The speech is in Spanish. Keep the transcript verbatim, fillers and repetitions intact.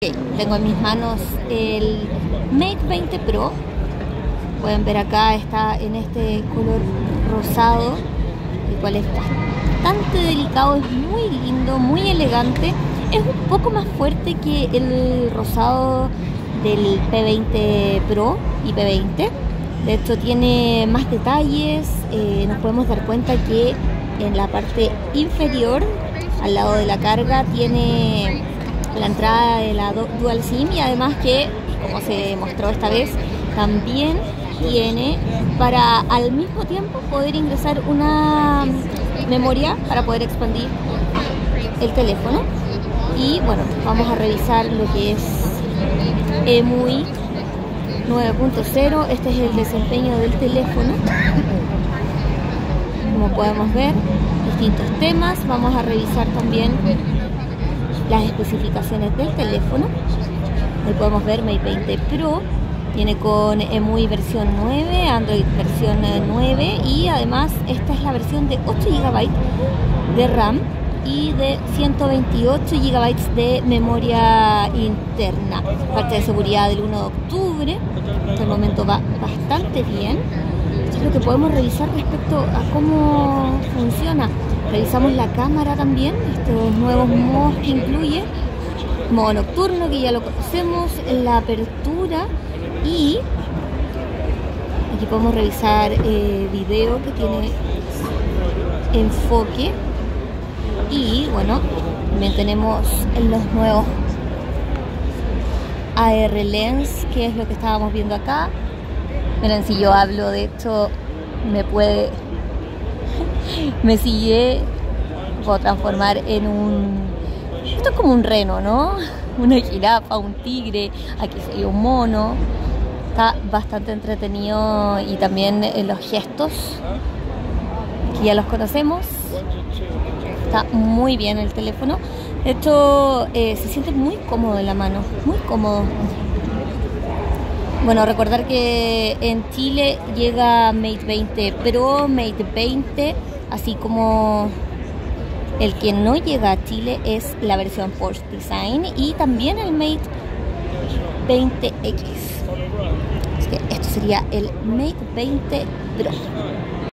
Sí, tengo en mis manos el Mate veinte Pro. Pueden ver acá, está en este color rosado, el cual es bastante delicado, es muy lindo, muy elegante. Es un poco más fuerte que el rosado del P veinte Pro y P veinte. De hecho tiene más detalles. Eh, nos podemos dar cuenta que en la parte inferior, al lado de la carga, tiene la entrada de la Dual SIM, y además que, como se mostró esta vez, también tiene para al mismo tiempo poder ingresar una memoria para poder expandir el teléfono. Y bueno, vamos a revisar lo que es E M U I nueve punto cero. Este es el desempeño del teléfono. Como podemos ver, distintos temas. Vamos a revisar también las especificaciones del teléfono. Ahí podemos ver Mate veinte Pro. Viene con E M U I versión nueve, Android versión nueve, y además esta es la versión de ocho gigabytes de RAM y de ciento veintiocho gigabytes de memoria interna. Parte de seguridad del uno de octubre. Hasta el momento va bastante bien. Esto es lo que podemos revisar respecto a cómo funciona. Revisamos la cámara también, estos nuevos modos que incluye. Modo nocturno, que ya lo conocemos, la apertura, y aquí podemos revisar eh, video que tiene enfoque. Y bueno, también tenemos los nuevos A R Lens, que es lo que estábamos viendo acá. Miren, si yo hablo de esto, me puede... me sigue, puedo transformar en un... esto es como un reno, ¿no? Una jirafa, un tigre, aquí soy un mono. Está bastante entretenido, y también eh, los gestos, que ya los conocemos. Está muy bien el teléfono. De hecho, eh, se siente muy cómodo en la mano, muy cómodo. Bueno, recordar que en Chile llega Mate veinte Pro, Mate veinte, así como el que no llega a Chile es la versión Force Design, y también el Mate veinte X. Así que esto sería el Mate veinte Pro.